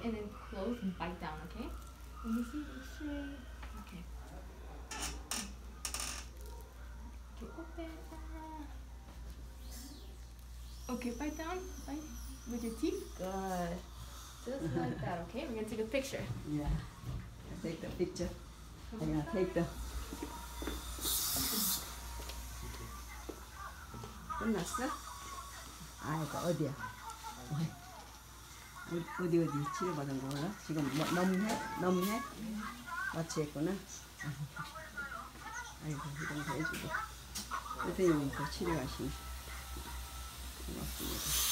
and then close and bite down, okay? Let me see X-ray. Okay. Okay, open. Okay, bite down. Bite with your teeth. Good. Just like that, okay? We're gonna take a picture. Yeah. Take the picture. I'm gonna take the. 끝났어? 아이고 어디야? 어디 치료받은 거 몰라? 지금 뭐 넘해? 마취했구나. 아이고 이런 거 해주고 선생님이 또 치료하시네. 고맙습니다.